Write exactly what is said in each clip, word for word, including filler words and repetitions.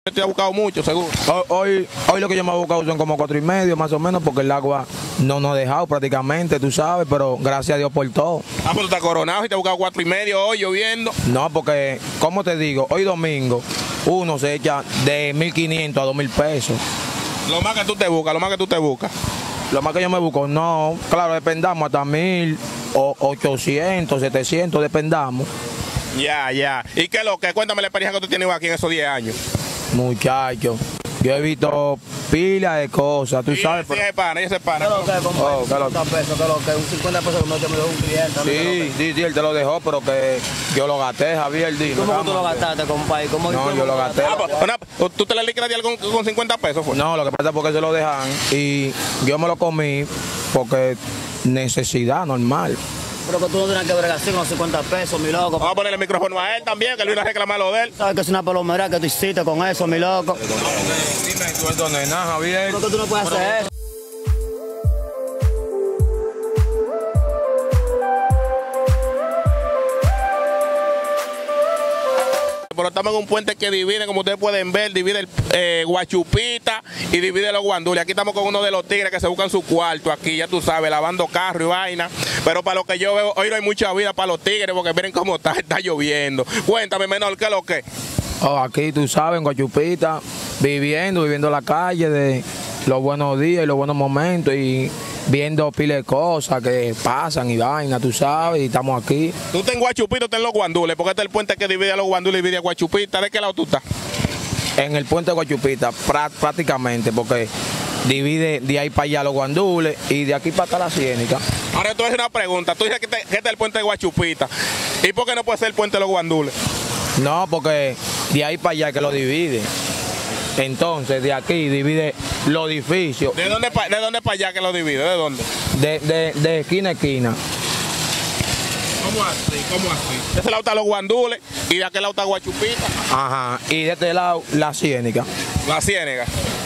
Te ha buscado mucho, seguro. Hoy, hoy lo que yo me he buscado son como cuatro y medio, más o menos, porque el agua no nos ha dejado prácticamente, tú sabes, pero gracias a Dios por todo. Ah, pero tú estás coronado y te has buscado cuatro y medio hoy lloviendo. No, porque, como te digo, hoy domingo uno se echa de mil quinientos a dos mil pesos. Lo más que tú te buscas, lo más que tú te buscas. Lo más que yo me busco, no, claro, dependamos hasta mil, o ochocientos, setecientos, dependamos. Ya, ya. ¿Y qué es lo que? Cuéntame la experiencia que tú tienes aquí en esos diez años. Muchacho, yo he visto pila de cosas, tú y sabes. Ese es pana, ese es pana. ¿Qué es lo que? Como Oh, ¿qué es lo que? cincuenta pesos, ¿qué es lo que? Un cincuenta pesos que me dio un cliente. Sí, sí, sí, él te lo dejó, pero que yo lo gasté, Javier. Dime, ¿Cómo que tú lo vamos. gastaste, compadre? ¿Cómo No, yo lo gasté. Ah, pues, una- ¿Tú te la liquidas con, con cincuenta pesos? Fue? No, lo que pasa es porque se lo dejan y yo me lo comí porque necesidad normal. Pero que tú no tienes que bregar así con los cincuenta pesos, mi loco. Vamos a ponerle el micrófono a él también, que él vino a reclamar lo de él. ¿Sabes que es una palomería que tú hiciste con eso, mi loco? Dime, tú esto no es nada, Javier. ¿Por qué tú no puedes hacer eso? Pero estamos en un puente que divide, como ustedes pueden ver, divide el eh, Guachupita y divide los guandules. Aquí estamos con uno de los tigres que se buscan su cuarto aquí, ya tú sabes, lavando carro y vaina. Pero para lo que yo veo, hoy no hay mucha vida para los tigres porque miren cómo está, está lloviendo. Cuéntame, menor, ¿qué es lo que? Oh, aquí tú sabes, en Guachupita, viviendo, viviendo la calle de los buenos días y los buenos momentos y viendo pile de cosas que pasan y vaina, tú sabes, y estamos aquí. Tú estás en Guachupita, estás en los guandules, porque este es el puente que divide a los guandules y divide a Guachupita. ¿De qué lado tú estás? En el puente de Guachupita, prá- prácticamente, porque divide de ahí para allá los guandules y de aquí para acá la ciénica. Ahora tú haces una pregunta. Tú dices que, te, que este es el puente de Guachupita. ¿Y por qué no puede ser el puente de los guandules? No, porque de ahí para allá que lo divide. Entonces, de aquí divide los edificios, ¿De dónde para de dónde para allá que lo divide? ¿De dónde? de, de, de esquina a esquina. ¿Cómo así? ¿Cómo así? De ese lado están los guandules y de aquel lado está Guachupita. Ajá, y de este lado la ciénica. La ciénega.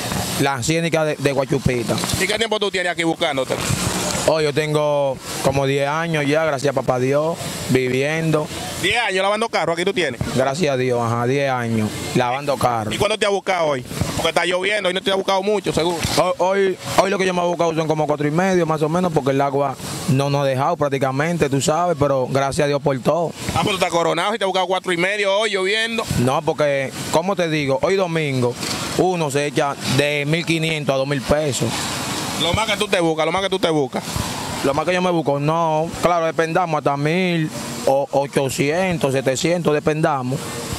La ciénica de, de Guachupita. ¿Y qué tiempo tú tienes aquí buscándote? Hoy yo tengo como diez años ya, gracias a papá Dios, viviendo. diez años lavando carro, aquí tú tienes. Gracias a Dios, ajá, diez años, lavando carros. ¿Y cuándo te has buscado hoy? Porque está lloviendo y no te has buscado mucho, seguro. Hoy, hoy, hoy lo que yo me he buscado son como cuatro y medio, más o menos, porque el agua no nos ha dejado prácticamente, tú sabes, pero gracias a Dios por todo. Ah, pero tú estás coronado y te has buscado cuatro y medio hoy lloviendo. No, porque, como te digo, hoy domingo uno se echa de mil quinientos a dos mil pesos. Lo más que tú te buscas, lo más que tú te buscas. Lo más que yo me busco, no, claro, dependamos hasta mil, o ochocientos, setecientos, dependamos.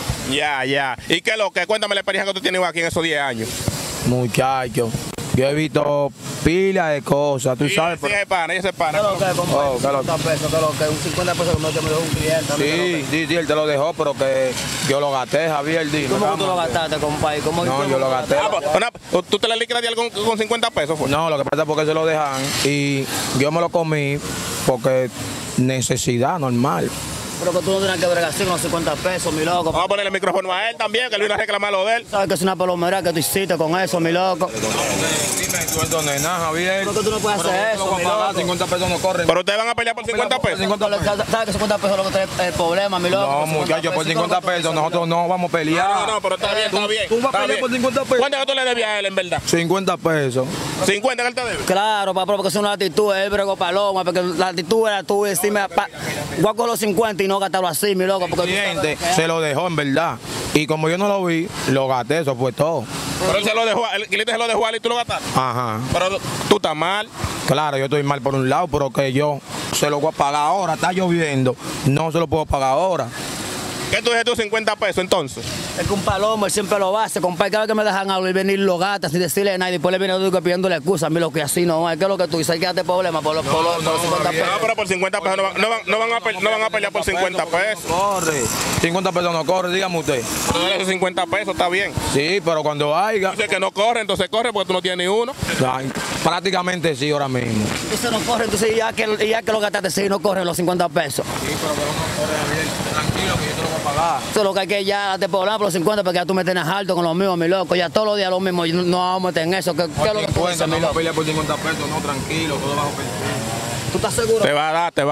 Ya, ya. ¿Y qué es lo que? Cuéntame la experiencia que tú tienes aquí en esos diez años. Muchacho, yo he visto pila de cosas, tú Y sabes. ese es pana, ese es pana. ¿Qué es lo que? Como Oh, ¿qué es lo que? cincuenta pesos, ¿qué es lo que? Un cincuenta pesos que me dio un cliente. Sí, sí, sí, él te lo dejó, pero que yo lo gasté, Javier. Dime, ¿Cómo que tú lo vamos. gastaste, compadre? ¿Cómo No, cómo yo lo tú gasté. Ah, pues, una- ¿Tú te la liquidas con, con cincuenta pesos? Fue? No, lo que pasa es porque se lo dejan y yo me lo comí porque necesidad normal. Pero que tú no tienes que bregar así con los cincuenta pesos, mi loco. Vamos a ponerle el micrófono a él también, que él vino a reclamar lo de él. ¿Sabes que es una palomería que tú hiciste con eso, mi loco? Dime, tú esto no es nada, Javier. ¿Por qué tú no puedes hacer eso, mi loco? cincuenta pesos no corren. Pero ustedes van a pelear por cincuenta pesos. ¿Sabes que cincuenta pesos es lo que trae el problema, mi loco? No, muchachos, por cincuenta pesos nosotros no vamos a pelear. No, no, pero está bien, está bien. tú vas a está pelear bien. por cincuenta pesos. ¿Cuánto que tú le debías a él, en verdad? cincuenta pesos. ¿cincuenta que él te debe? Claro, papá, porque es una actitud, él bregó paloma, porque la actitud era tú decirme, pa, voy a coger los cincuenta y no gastarlo así, mi loco. Porque El tú sabes cliente lo que es. se lo dejó en verdad. Y como yo no lo vi, lo gasté, eso fue todo. Pero él se lo dejó, el cliente se lo dejó a él y tú lo gastaste. Ajá. Pero tú estás mal. Claro, yo estoy mal por un lado, pero que yo se lo voy a pagar ahora, está lloviendo, no se lo puedo pagar ahora. ¿Qué tú dices tú cincuenta pesos entonces? Es que un palomo, él siempre lo hace, compadre. Cada vez que me dejan hablar y venir lo gasta sin decirle nada. Y después le viene otro pidiéndole excusa a mí, lo que así no es. ¿Qué es lo que tú dices? Hay que darte problema por los, por los, por los cincuenta bien. pesos. No, pero por cincuenta pesos no van, no van, no van, a, pelear, no van a pelear por cincuenta pesos. No corre. cincuenta pesos no corre, dígame usted. Tú debes esos cincuenta pesos, está bien. Sí, pero cuando haya, Dice que no corre, entonces corre porque tú no tienes ni uno. ay, prácticamente sí ahora mismo. Entonces no corre, entonces ya que, ya que lo gastaste, sí, no corren los cincuenta pesos. Sí, pero que no corre bien, tranquilo que yo te lo voy a pagar. Eso es lo que hay que ya darte problema por los cincuenta porque ya tú me tienes alto con los mismos, mi loco. Ya todos los días lo mismo, yo no, no vamos a meter en eso. ¿Qué, qué es lo que tú dices, no mi vamos a loco? pelear por cincuenta pesos, no, tranquilo, todo bajo perfil. ¿Tú estás seguro? Te va a dar, te va a dar.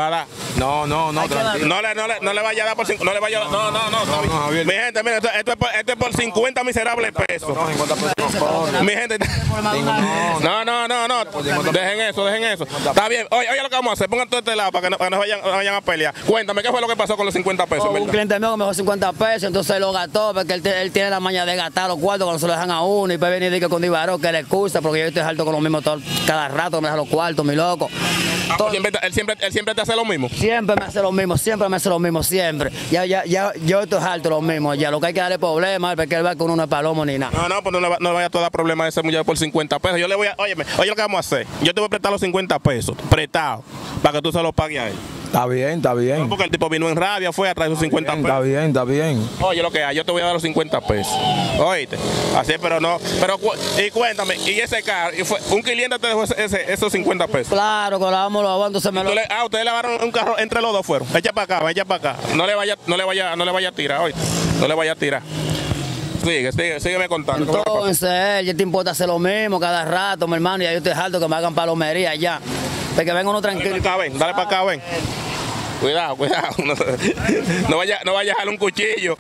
No, no, no, tranquilo. No le, no, le, no le vaya a dar por cincuenta, no le vaya a dar, no, no, no. no, no Javier. Mi gente, mira, esto, esto, es por, esto es por cincuenta miserables pesos. No, cincuenta pesos. Mi gente, no, no, no, no, dejen eso, dejen eso. Está bien, oye, oye lo que vamos a hacer, pongan todo este lado para que no, para que no vayan, no vayan a pelear. Cuéntame, ¿qué fue lo que pasó con los cincuenta pesos? Oh, un cliente mío que me dejó cincuenta pesos, entonces lo gastó, porque él, él tiene la maña de gastar los cuartos cuando se lo dejan a uno, y después viene y dice con Divaro que le excusa, porque yo estoy alto con los mismos todo, cada rato me deja los cuartos, mi loco. Ah, pues siempre, él, siempre, él siempre te hace lo mismo. Siempre me hace lo mismo, siempre me hace lo mismo, siempre. Ya, ya, ya, yo estoy alto lo mismo, ya lo que hay que darle problemas, porque él va con uno no es palomo ni nada. No, no, pues no le, va, no le vaya a dar problema a ese muchacho por cincuenta pesos. Yo le voy a, óyeme, oye lo que vamos a hacer. Yo te voy a prestar los cincuenta pesos, prestado, para que tú se los pagues a él. Está bien, está bien. No, porque el tipo vino en rabia, fue a traer sus cincuenta pesos. Está bien, está bien. Oye, lo que hay, yo te voy a dar los cincuenta pesos. Oíste. Así, pero no. Pero, y cuéntame, y ese carro, y fue, un cliente te dejó ese, ese, esos cincuenta pesos. Claro, que lavamos los aguantos, se me lo... Le, ah, ustedes lavaron un carro, entre los dos fueron. Echa para acá, echa para acá. No le vaya, no le vaya, no le vaya a tirar, oíste. No le vaya a tirar. Sigue, sigue, sígueme contando. Entonces, él, ya te importa hacer lo mismo cada rato, mi hermano, y ya yo estoy harto que me hagan palomería ya. Porque venga uno tranquilo. Dale para acá, ven, dale para acá, ven. Cuidado, cuidado. No, no vaya, no vaya a jalar un cuchillo.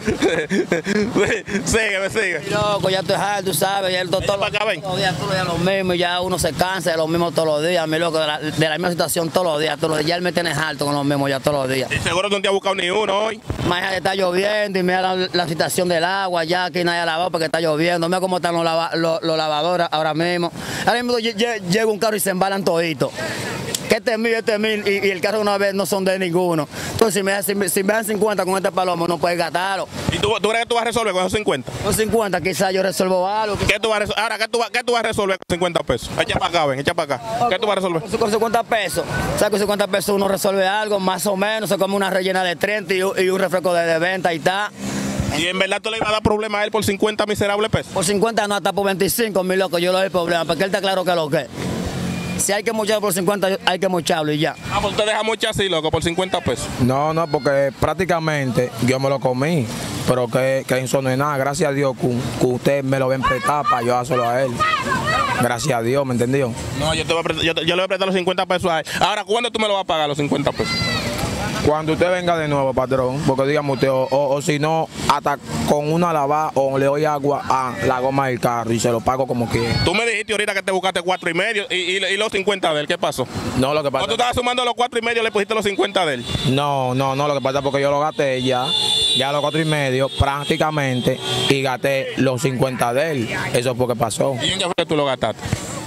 Sígueme, sigue. Loco, ya estoy harto, tú sabes, ya el doctor. Para acá, ven. Todos los días, todos los días lo mismo, y ya uno se cansa de lo mismo todos los días, mi loco, de la, de la misma situación todos los días, todos los días. Ya él me tiene harto con lo mismo ya todos los días. Y seguro que no te ha buscado ni uno hoy. Mañana está lloviendo y mira la, la situación del agua, ya aquí nadie ha lavado porque está lloviendo. Mira cómo están los, lava, los, los lavadores ahora mismo. Ahora mismo llega un carro y se embalan toditos. Que este es mío, este es mío, y, y el carro una vez no son de ninguno. Entonces, si me, dan, si, si me dan cincuenta con este palomo, no puedes gastarlo. ¿Y tú, tú crees que tú vas a resolver con esos cincuenta? Con cincuenta quizás yo resuelvo algo. ¿Qué tú vas a ahora, ¿qué tú, ¿qué tú vas a resolver con cincuenta pesos? Echa para acá, ven, echa para acá. ¿Qué tú vas a resolver? Con, con cincuenta pesos. O sea, con cincuenta pesos uno resuelve algo, más o menos, se come una rellena de treinta y, y un refresco de, de venta y tal. ¿Y en verdad tú le ibas a dar problema a él por cincuenta miserables pesos? Por cincuenta no, hasta por veinticinco, mi loco, yo le doy problema, porque él está claro que lo que es. Si hay que mocharlo por cincuenta, hay que mocharlo y ya. Ah, pues usted deja mucho así, loco, por cincuenta pesos. No, no, porque prácticamente yo me lo comí, pero que, que eso no es nada. Gracias a Dios que, que usted me lo ven prestar para yo dárselo a él. Gracias a Dios, ¿me entendió? No, yo, te voy a prestar, yo, yo le voy a prestar los cincuenta pesos a él. Ahora, ¿cuándo tú me lo vas a pagar los cincuenta pesos? Cuando usted venga de nuevo, patrón, porque digamos usted, o, o, o si no, hasta con una lavada o le doy agua a la goma del carro y se lo pago como quiera. Tú me dijiste ahorita que te buscaste cuatro y medio y, y, y los cincuenta de él, ¿qué pasó? No, lo que pasa. ¿O tú estabas sumando los cuatro y medio y le pusiste los cincuenta de él? No, no, no, lo que pasa es porque yo lo gasté ya, ya los cuatro y medio prácticamente y gasté los cincuenta de él. Eso fue lo que pasó. ¿Y en qué fue que tú lo gastaste?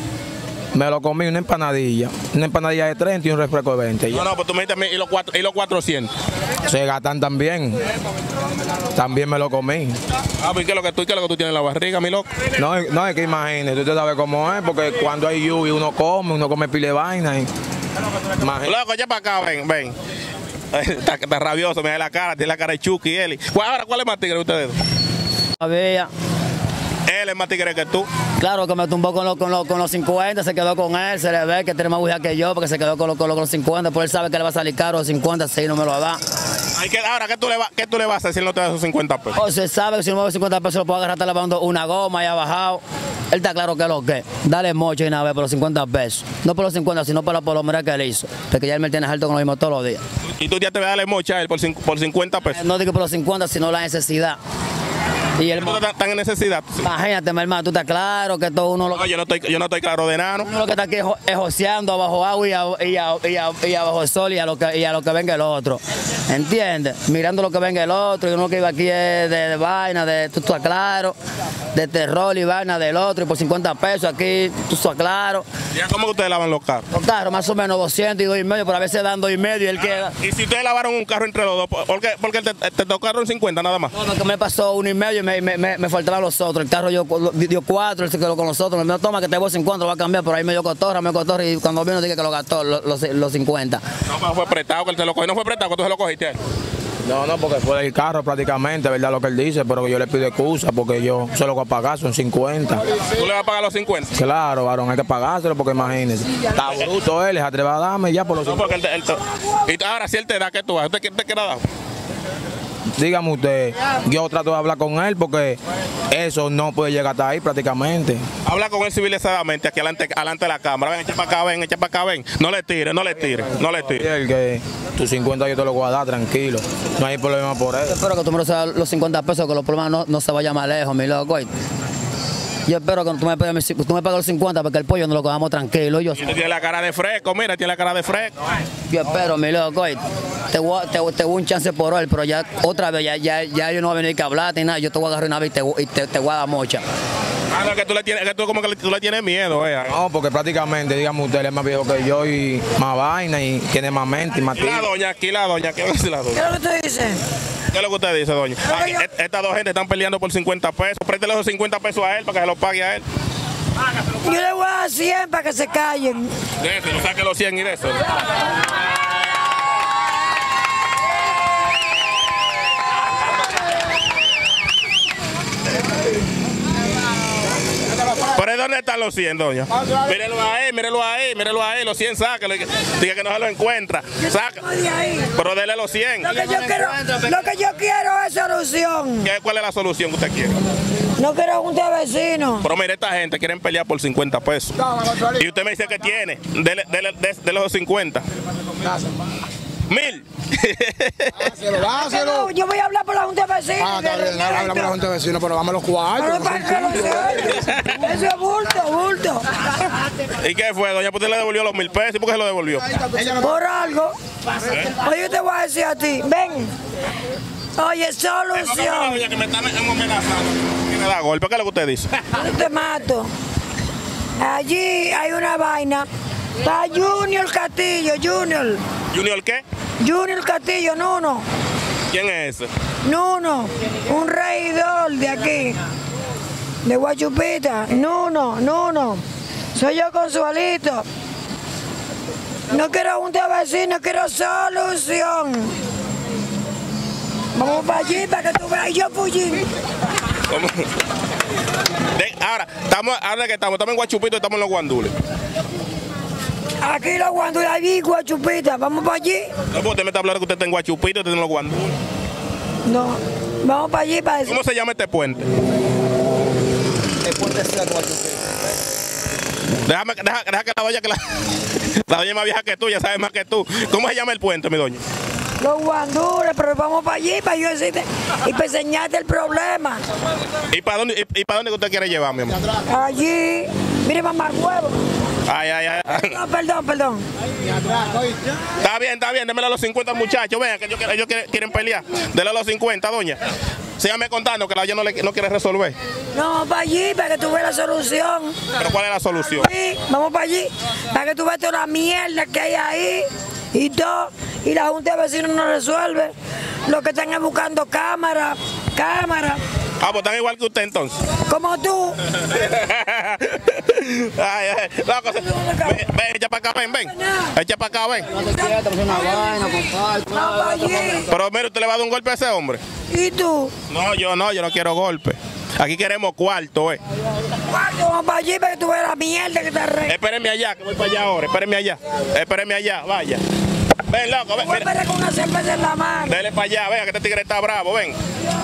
Me lo comí una empanadilla, una empanadilla de treinta y un refresco de veinte. No, no, pues tú me dijiste y los, cuatro, y los cuatrocientos. Se gastan también. También me lo comí. Ah, pues ¿qué es lo que tú, qué es lo que tú tienes en la barriga, mi loco? No, no es que imagínese, usted sabe cómo es, porque cuando hay lluvia uno come, uno come pile de vaina. Y... Loco, ya para acá, ven, ven. Está, está rabioso, me da la cara, tiene la cara de Chucky y Eli. Ahora, ¿cuál es más tigre de ustedes? Había. Él es más tigre que tú. Claro que me tumbó con, lo, con, lo, con los cincuenta, se quedó con él, se le ve que tiene más bulla que yo, porque se quedó con, lo, con, lo, con los cincuenta, pues él sabe que le va a salir caro los cincuenta, si no me lo da. Ay, que, ahora, ¿qué tú, le va, ¿qué tú le vas a hacer si él no te da esos cincuenta pesos? O se sabe que si no me da cincuenta pesos lo puedo agarrar, está lavando una goma y ha bajado. Él está claro que es lo que es. Dale mocho y una vez por los cincuenta pesos. No por los cincuenta, sino por la polomera que él hizo. Porque ya él me tiene alto con lo mismo todos los días. ¿Y tú ya te vas a darle mocha a él por, por cincuenta pesos? No digo por los cincuenta, sino la necesidad. Y el ¿Tú estás en necesidad? Imagínate, mi hermano, tú estás claro que todo uno lo no, yo no estoy, yo no estoy claro de nada, ¿no? Uno lo que está aquí es joseando bajo agua y, a, y, a, y, a, y abajo el sol y a, lo que, y a lo que venga el otro. ¿Entiendes? Mirando lo que venga el otro, y uno que iba aquí es de, de vaina, de tú estás claro, de terror y vaina del otro, y por cincuenta pesos aquí, tú estás claro. ¿Ya cómo que ustedes lavan los carros? Los carros, más o menos doscientos y dos y medio, pero a veces dan dos y medio y él queda. ¿Y si ustedes lavaron un carro entre los dos? ¿Por qué? Porque te, te tocaron cincuenta nada más. No, no, que me pasó uno y medio y me, me, me, me faltaban los otros. El carro yo dio cuatro, él se quedó con los otros. Me dijo, toma que te voy cincuenta, lo va a cambiar, pero ahí me dio cotorra, me dio cotorra y cuando vino dije que lo gastó los, los, los cincuenta. No, pero fue prestado que él te lo cogió. No fue prestado que tú se lo cogiste a él. No, no, porque fue del carro prácticamente, ¿verdad? Lo que él dice, pero yo le pido excusa porque yo se lo voy a pagar, son cincuenta. ¿Tú le vas a pagar los cincuenta? Claro, varón, hay que pagárselo porque imagínese. Está bruto él, se atreve a darme ya por los no, porque él, él, y ahora si él te da, ¿qué tú vas? ¿Usted te quiere dar? dígame usted, yo trato de hablar con él porque eso no puede llegar hasta ahí prácticamente. Habla con él civilizadamente, aquí adelante, adelante de la cámara. Ven, echa para acá, ven, echa para acá, ven. No le tire, no le tire, no le tire. El que tus cincuenta yo te lo voy a dar, tranquilo. No hay problema por eso. Yo espero que tú me lo seas los cincuenta pesos, que los problemas no, no se vayan más lejos, mi loco. Yo espero que tú me pagues, tú me pagues los cincuenta porque el pollo no lo cogamos tranquilo. Yo, Y tú tienes la cara de fresco, mira, tiene la cara de fresco. yo espero, mi loco. Te voy, a- te, te voy un chance por hoy, pero ya otra vez, ya, ya, ya yo no voy a venir que hablar ni nada. Yo te voy a agarrar una vez y te, y te, te voy a dar mocha. Ah, no, que tú le tienes, que tú como que le- tú le tienes miedo, eh. No, porque prácticamente, dígame usted, él es más viejo que yo y más vaina y tiene más mente y más Aquí la tiro. doña, aquí la doña, ¿qué va a decir la ¿Qué doña? es lo que usted dice? ¿Qué es lo que usted dice, doña? Aquí, est- estas dos gente están peleando por cincuenta pesos. Préstele esos cincuenta pesos a él para que se los pague a él. Yo le voy a dar cien para que se callen. Déjelo, saque los cien y de eso. ¿Pero dónde están los cien, doña? Mírelo ahí, mírelo ahí, mírelo ahí, los cien sáquelo. Diga que no se lo encuentra. Saca. Vamos de ahí. Pero dele los cien. Lo que yo quiero, lo que yo quiero es solución. ¿Qué- ¿Cuál es la solución que usted quiere? No quiero un de vecino. Pero mire, esta gente quieren pelear por cincuenta pesos. Y usted me dice que tiene. Dele, dele, de, de los cincuenta. Mil. No, yo voy a hablar por la junta de vecinos. Ah, está bien, habla con la junta de vecinos, pero dame los cuartos. Pero no para son que lo sepa. Eso es bulto, bulto. ¿Y qué fue, doña? ¿Por qué le devolvió los mil pesos? ¿Y por qué se lo devolvió? Por algo. Oye, yo te voy a decir a ti, ven. Oye, solución. Doña, que me está amenazando. Que me da golpe. ¿Qué es lo que usted dice? Yo te mato. Allí hay una vaina. Está Junior Castillo, Junior. ¿Junior qué? Junior Castillo, Nuno. ¿Quién es ese? Nuno, un regidor de aquí, de Guachupita. Nuno, Nuno. Soy yo Consuelito. No quiero un de vecino, quiero solución. Vamos para allí para que tú veas. Yo fui. ¿Cómo? De- ahora, estamos, ahora que estamos, estamos en Guachupito y estamos en los guandules. Aquí los guandules, allí Guachupita. Vamos para allí. No, porque usted me está hablando que usted está en Guachupito y usted está en los guandules. No, vamos para allí para decir. ¿Cómo se llama este puente? Déjame, deja, deja que la doña, que la, la doña es más vieja que tú, ya sabe más que tú. ¿Cómo se llama el puente, mi doña? Los guandules, pero vamos para allí para yo decirte y para enseñarte el problema. ¿Y para dónde, y, y para dónde que usted quiere llevar, mi amor? Allí, mire mamá huevo. Ay, ay, ay. No, perdón, perdón. Está bien, está bien, démelo a los cincuenta muchachos, vean que ellos, quieren- ellos quieren, quieren pelear. Dele a los cincuenta, doña. Sígame contando que la doña no, le, no quiere resolver. No, para allí, para que tú veas la solución. Pero ¿cuál es la solución? Sí, vamos para allí, para que tú veas toda la mierda que hay ahí y todo. Y la Junta de Vecinos no resuelve. Lo que están es buscando cámara, cámara, Ah, pues están igual que usted entonces. como tú. Ay, ay. No, cosa- ven, ven, echa para acá, ven, ven. Echa para acá, ven. Vamos para allí. Pero mire, usted le va a dar un golpe a ese hombre. ¿Y tú? No, yo no, yo no quiero golpe. Aquí queremos cuarto, eh. ¿Cuándo vamos para allí para que tú veas la mierda que está re? Espérenme allá, que voy para allá ahora. Espérenme allá. Espérenme allá, vaya. Ven, loco, ven, Voy a mira. esperar con una cerveza en la mano. Dele para allá, venga, que este tigre está bravo, ven.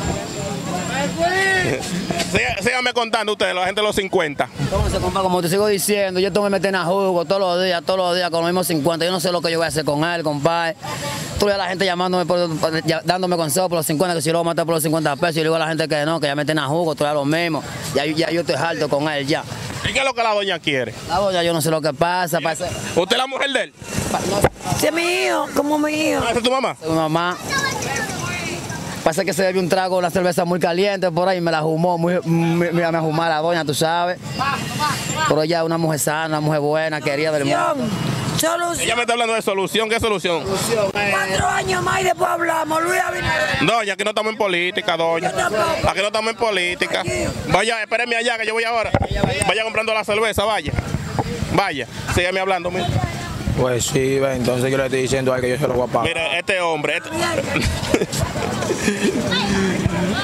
Siga- Síganme contando ustedes, la gente de los cincuenta. Entonces, compa, como te sigo diciendo, yo tengo que meter a jugo todos los días, todos los días con los mismos cincuenta. Yo no sé lo que yo voy a hacer con él, compadre. Tú le das a la gente llamándome, por, por- ya- dándome consejos por los cincuenta, que si lo voy a matar por los cincuenta pesos. Y le digo a la gente que no, que ya meten a jugo, tú le das lo mismo. Ya, ya yo estoy harto con él, ya. ¿Y qué es lo que la doña quiere? La doña, yo no sé lo que pasa. Pasa ¿Usted es la mujer de él? Ese es mi hijo, como mi hijo. ¿Esa es tu mamá? mi mamá. Pasa que se bebió un trago, una cerveza muy caliente por ahí y me la fumó, muy, muy- me, me fumó la doña, tú sabes. Pero ella es una mujer sana, una mujer buena, querida del mundo. Solución. Ella me está hablando de solución. ¿Qué solución? Cuatro años más y después hablamos. Luis Abinader. Doña, aquí no estamos en política, doña. Aquí no estamos en política. Vaya, espérenme allá, que yo voy ahora. Vaya comprando la cerveza, vaya. Vaya, sígueme hablando, mira. Pues sí, ve, entonces yo le estoy diciendo a él que yo se lo voy a pagar. Mire, este hombre, este,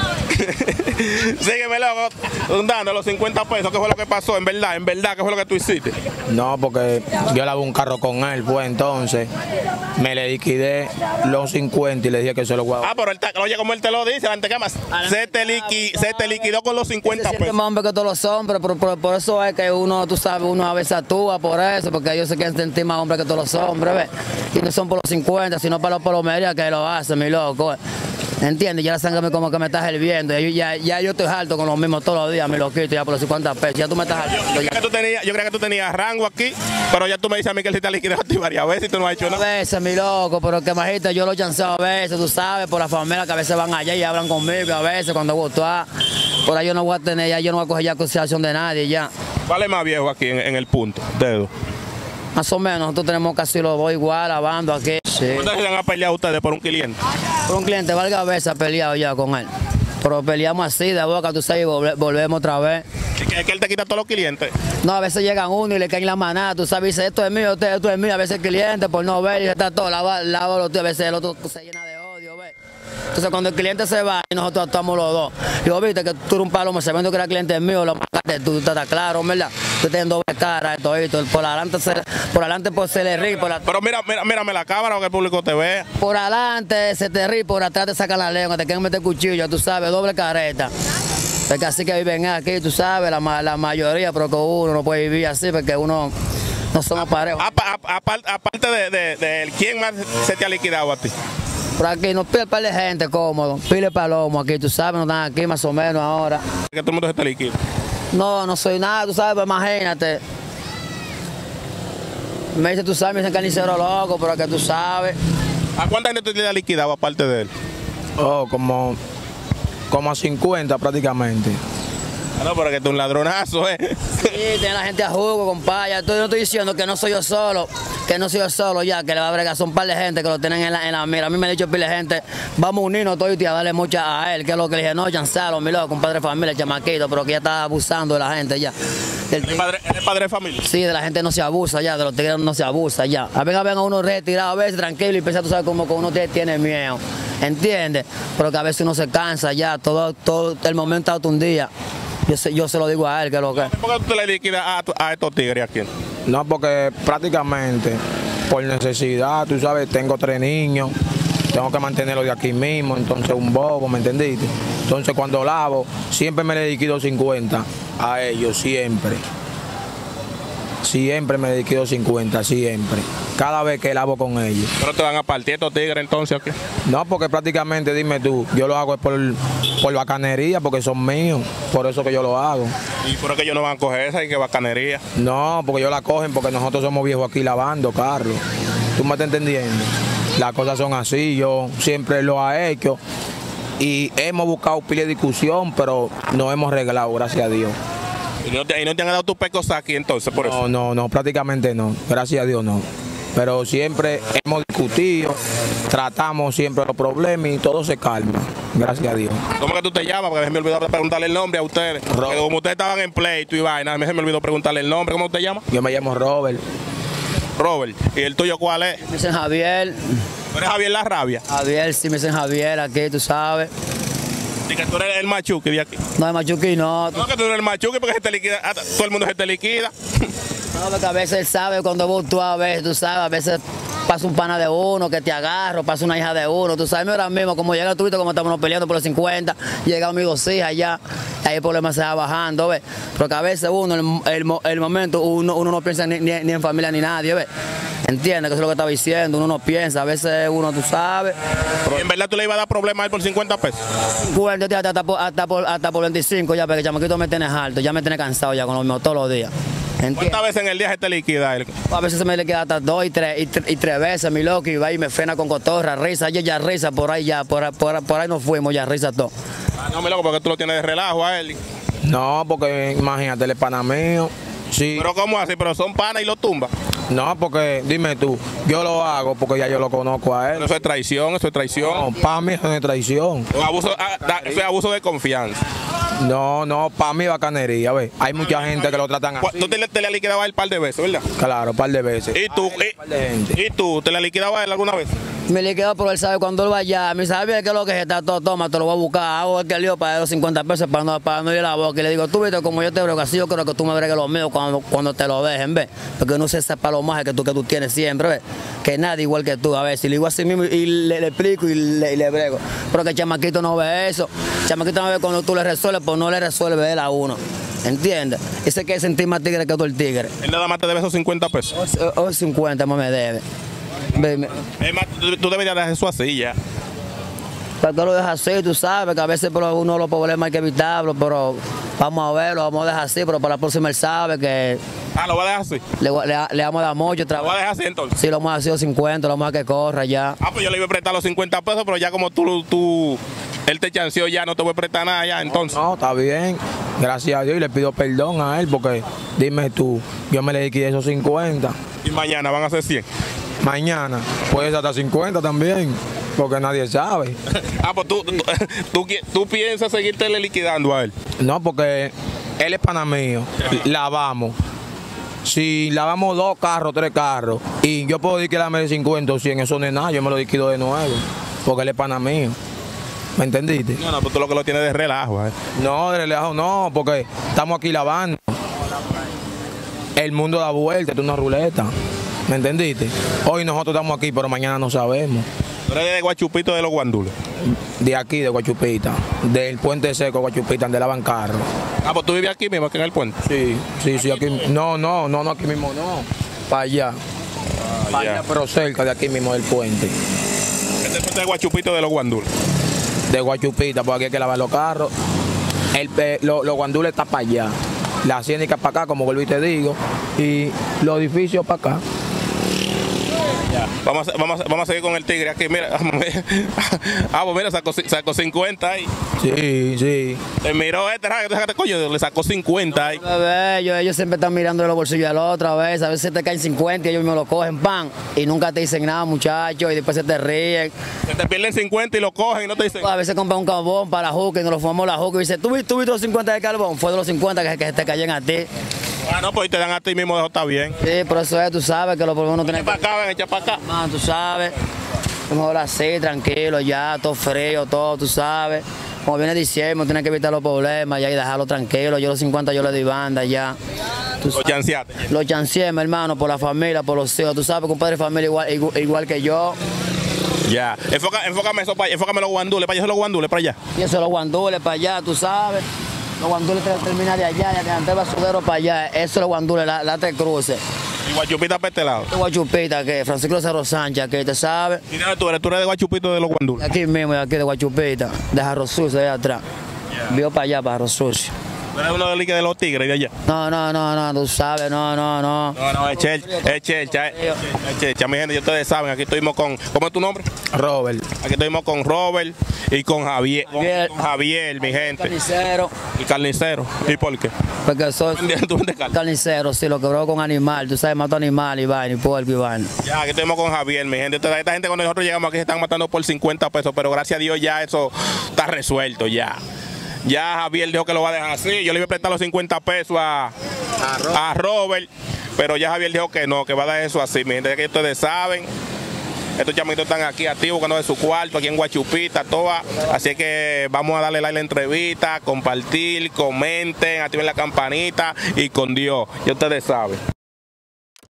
Sígueme, loco, dando los cincuenta pesos. ¿Qué fue lo que pasó? En verdad, en verdad, ¿qué fue lo que tú hiciste? No, porque yo lavé un carro con él, pues entonces me le liquidé los cincuenta y le dije que se lo guardaba. Ah, pero él, oye, como él te lo dice, la más, se te, liqui, se te liquidó con los cincuenta Se pesos. más hombre que todos los hombres, por, por, por eso es que uno, tú sabes, uno a veces actúa por eso, porque ellos se quieren sentir más hombres que todos los hombres, ¿ves? Y no son por los cincuenta, sino para los palomerías que lo hacen, mi loco. ¿Entiendes? Ya la sangre me, como que me estás hirviendo. Ya, ya, ya yo estoy harto con los mismos todos los días, mi loquito, ya por los cincuenta pesos. Ya tú me estás harto. Yo, yo, creo que tú tenías, yo creo que tú tenías rango aquí, pero ya tú me dices a mí que él sí te ha liquidado a ti varias veces y tú no has hecho nada. A veces, mi loco, pero que majita, yo lo he chanceado a veces, tú sabes, por la familia que a veces van allá y hablan conmigo, a veces cuando gustó. Por ahí yo no voy a tener, ya yo no voy a coger ya consideración de nadie ya. ¿Cuál es más viejo aquí en, en el punto? Dedo. Más o menos, nosotros tenemos casi los dos igual, lavando aquí. Sí. ¿Cuántas veces han peleado ustedes por un cliente? Por un cliente, valga veces ha peleado ya con él. Pero peleamos así de boca, tú sabes, y volve, volvemos otra vez. ¿Es que, es que él te quita a todos los clientes? No, a veces llegan uno y le caen la manada, tú sabes, dice, esto es mío, esto, esto es mío. A veces el cliente, por no ver, y está todo, lava, lava los tíos, a veces el otro se llena de odio, ¿ves? Entonces cuando el cliente se va y nosotros actuamos los dos, yo viste que tú eres un palomo, sabiendo que era cliente mío, lo mataste, tú, tú estás claro, ¿verdad? Tú tienes doble cara, esto, esto, por adelante se, por adelante pues, se le ríe, por la, pero mira, mira, mírame la cámara para que el público te vea. por adelante se te ríe, por atrás te sacan la lengua, te quieren meter cuchillo, tú sabes, doble careta. Porque así que viven aquí, tú sabes, la, la mayoría, pero que uno no puede vivir así porque uno no somos parejos. Aparte, aparte de, de, de, ¿quién más se te ha liquidado a ti? Por aquí nos pide un par de gente cómodo, pile palomo aquí, tú sabes, no están aquí más o menos ahora. Que todo el mundo se te liquida. No, no soy nada, tú sabes, pero imagínate. Me dice, tú sabes, me dicen carnicero loco, pero que tú sabes. ¿A cuánta gente tú te has liquidado aparte de él? Oh, como, como a cincuenta prácticamente. Ah, no, pero que tú un ladronazo, ¿eh? Sí, tiene la gente a jugo, compadre. Yo no estoy diciendo que no soy yo solo, que no soy yo solo ya, que le va a bregar. Son un par de gente que lo tienen en la, en la mira. A mí me han dicho pile de gente, vamos a unirnos todos y a darle mucha a él, que es lo que le dije, no, chanzalo, mi loco, un padre de familia, el chamaquito, pero que ya está abusando de la gente ya. ¿El padre, ¿El padre de familia? Sí, de la gente no se abusa ya, de los tigres no se abusa ya. A veces ven a uno retirado, a veces tranquilo y piensa, tú sabes, como que uno tiene miedo, ¿entiendes? Pero que a veces uno se cansa ya, todo, todo el momento hasta un día. Yo se, yo se lo digo a él, que lo que. ¿Por qué tú te le liquidas a, a estos tigres aquí? No, porque prácticamente por necesidad, tú sabes, tengo tres niños, tengo que mantenerlos de aquí mismo, entonces un bobo, ¿me entendiste? Entonces cuando lavo, siempre me le liquido cincuenta a ellos, siempre. Siempre me le liquido cincuenta, siempre. Cada vez que lavo con ellos. ¿Pero te van a partir estos tigres entonces o qué? No, porque prácticamente, dime tú, yo lo hago por, por bacanería, porque son míos, por eso que yo lo hago. ¿Y por qué ellos no van a coger esa y qué bacanería? No, porque ellos la cogen porque nosotros somos viejos aquí lavando, Carlos. ¿Tú me estás entendiendo? Las cosas son así, yo siempre lo he hecho y hemos buscado pila de discusión, pero nos hemos arreglado, gracias a Dios. ¿Y no te, y no te han dado tus pecos aquí entonces por eso? No, no, no, prácticamente no, gracias a Dios no. Pero siempre hemos discutido, tratamos siempre los problemas y todo se calma, gracias a Dios. ¿Cómo que tú te llamas? Porque se me olvidó preguntarle el nombre a ustedes. Porque como ustedes estaban en pleito y vaina, a mí se me olvidó preguntarle el nombre. ¿Cómo te llamas? Yo me llamo Robert. Robert. ¿Y el tuyo cuál es? Me dicen Javier. ¿Tú eres Javier La Rabia? Javier, sí, me dicen Javier aquí, tú sabes. ¿Y que tú eres el machuqui de aquí? No, el machuqui no. No, que tú eres el machuqui porque se te liquida, todo el mundo se te liquida. No, porque a veces él sabe cuando vos tú a veces, tú sabes, a veces pasa un pana de uno que te agarro, pasa una hija de uno, tú sabes, ahora mismo, como llega tú viste como estamos peleando por los cincuenta, llega mis dos hijas ya, ahí el problema se va bajando, ¿ves? Porque a veces uno, el, el, el momento, uno, uno no piensa ni, ni, ni en familia ni nadie, ¿ves? Entiende que eso es lo que estaba diciendo, uno no piensa, a veces uno, tú sabes. ¿Y en verdad tú le ibas a dar problema a él por cincuenta pesos? Bueno, hasta, hasta, por, hasta, por, hasta por veinticinco ya, porque el chamaquito me tiene harto, ya me tiene cansado ya con los míos todos los días. ¿Entiendes? ¿Cuántas veces en el día se te liquida él? A veces se me le queda hasta dos y tres, y, tres, y tres veces, mi loco, y va y me frena con cotorra, risa, ya, ya risa, por ahí ya, por, por, por ahí nos fuimos, ya risa todo. Ah, no, mi loco, porque tú lo tienes de relajo a él. No, porque imagínate, el pana mío. Sí. ¿Pero cómo así? ¿Pero son panas y lo tumba? No, porque dime tú, yo lo hago porque ya yo lo conozco a él. Pero eso es traición, eso es traición. No, para mí eso no es traición. Un abuso, ah, da, eso es abuso de confianza. No, no, para mí bacanería, ¿ves? Hay mucha gente que lo tratan así. Tú te, te le has liquidado a él un par de veces, ¿verdad? Claro, un par de veces. ¿Y tú, Ay, un par de gente. ¿Y tú te le has liquidado a él alguna vez? Me liquidó, pero él sabe cuando él va allá. Me sabe que es lo que está todo, toma, te lo voy a buscar. Hago el que lío para los cincuenta pesos para no, para no ir a la boca. Y le digo, tú viste como yo te brego así, yo creo que tú me bregues lo mío cuando, cuando te lo dejen, ¿ves? Porque no sé ese palomaje que tú, que tú tienes siempre, ¿ves? Que nadie igual que tú, a ver, si le digo así mismo y le, le explico y le, y le brego. Pero que el chamaquito no ve eso. El chamaquito no ve cuando tú le resuelves, pues no le resuelve él a uno. ¿Entiendes? Y se quiere sentir más tigre que tú el tigre. Él nada más te debe esos cincuenta pesos. O, o cincuenta más me debe. Ve, Es más, tú, tú deberías dejar eso así ya. ¿Para qué lo dejas así? Tú sabes que a veces por uno de los problemas hay que evitarlo, pero vamos a verlo, vamos a dejar así, pero para la próxima él sabe que Ah, lo va a dejar así. le, le, le vamos a dar mucho otra Lo va a vez. dejar así entonces. Sí, lo vamos a hacer cincuenta, lo vamos a que corra ya. Ah, pues yo le iba a prestar los cincuenta pesos, pero ya como tú, tú él te chanceó ya, no te voy a prestar nada ya, entonces. No, está bien. Gracias a Dios y le pido perdón a él porque dime tú, yo me le liquidé esos cincuenta. Y mañana van a ser cien. Mañana puede ser hasta cincuenta también, porque nadie sabe. Ah, pues tú, tú, tú, tú piensas seguirte liquidando a él. No, porque él es pana mío. Lavamos. Si lavamos dos carros, tres carros, y yo puedo liquidarme de cincuenta o cien, eso no es nada, yo me lo liquido de nuevo, porque él es pana mío. ¿Me entendiste? No, no, pues tú lo que lo tienes de relajo. ¿eh? No, de relajo no, porque estamos aquí lavando. El mundo da vuelta, esto es una ruleta. ¿Me entendiste? Hoy nosotros estamos aquí, pero mañana no sabemos. Tú eres de Guachupito de los Guandules. De aquí, de Guachupita, del Puente Seco, Guachupita, donde lavan carros. Ah, pues tú vives aquí mismo, aquí en el puente. Sí, sí, sí, aquí. No, no, no, no, aquí mismo no. Para allá. Para ya. allá, pero cerca de aquí mismo del puente. Este es de Guachupito de los Guandules. De Guachupita, porque aquí hay que lavar los carros. El, eh, lo- los guandules están para allá. La ciénica para acá, como vuelvo y te digo. Y los edificios para acá. Vamos a, vamos, a, vamos a seguir con el tigre aquí. Mira, ah, pues mira, sacó, sacó cincuenta ahí. Sí, sí. Te miró este, ¿sabes? Coño, le sacó cincuenta ahí. Bebé, ellos, ellos siempre están mirando de los bolsillos al otro, a veces, a veces te caen cincuenta y ellos me lo cogen, pan, y nunca te dicen nada, muchachos, y después se te ríen. Se te pierden cincuenta y lo cogen y no te dicen. A veces compran un carbón para la juca y nos lo fumamos la juca y dice, ¿tú viste, tú viste los cincuenta de carbón? Fue de los cincuenta que, que te cayen a ti. Ah, no, pues te dan a ti mismo, eso está bien. Sí, por eso es, tú sabes que los problemas no Echa tienen para acá, ven, echa para acá. Man, tú sabes, mejor así, tranquilo, ya, todo frío, todo, tú sabes. Como viene diciembre, tienes que evitar los problemas ya y dejarlo tranquilo. Yo los cincuenta yo le doy banda ya. Tú Lo sabes. chanceaste. Los chanceé, mi hermano, por la familia, por los hijos. Tú sabes que un padre de familia igual, igual, igual que yo. Ya. Enfoca, enfócame eso para allá, enfócame los guandules, para allá son los guandules, para allá. Y eso los guandules para allá, tú sabes. Los guandules te- terminan de allá, ya que el basudero para allá. Eso es los guandules, la, la tres cruces. Y Guachupita para este lado. Este Guachupita, que Francisco Cerro Sánchez, que te sabes. ¿Y de dónde tú eres? Tú eres de Guachupito de los guandules. De aquí mismo, de aquí de Guachupita, de Jarro Sucio, de allá atrás. Vio para allá, para Jarro Sucio. Tú eres uno de los de los tigres de allá. No, no, no, no, tú sabes, no, no, no. No, no, es Chelcha, es Chelcha, es Chelcha. Mi gente, ya ustedes saben, aquí estuvimos con, ¿cómo es tu nombre? Robert. Aquí estuvimos con Robert y con Javier, con, Javier. con Javier, mi gente. Carnicero, El carnicero. ¿Y por qué? porque soy ¿Tú vendes carne? carnicero, sí, lo quebró con animal, tú sabes, mato animal y vaina, y puerco y vaina. Ya, aquí estuvimos con Javier, mi gente. Esta esta gente cuando nosotros llegamos aquí se están matando por cincuenta pesos, pero gracias a Dios ya eso está resuelto ya. Ya Javier dijo que lo va a dejar así. Yo le iba a prestar los cincuenta pesos a, a Robert, pero ya Javier dijo que no, que va a dar eso así. Mi gente, que ustedes saben. Estos chamitos están aquí activos buscando de su cuarto, aquí en Guachupita, toda. Así que vamos a darle like a la entrevista, compartir, comenten, activen la campanita y con Dios. Ya ustedes saben.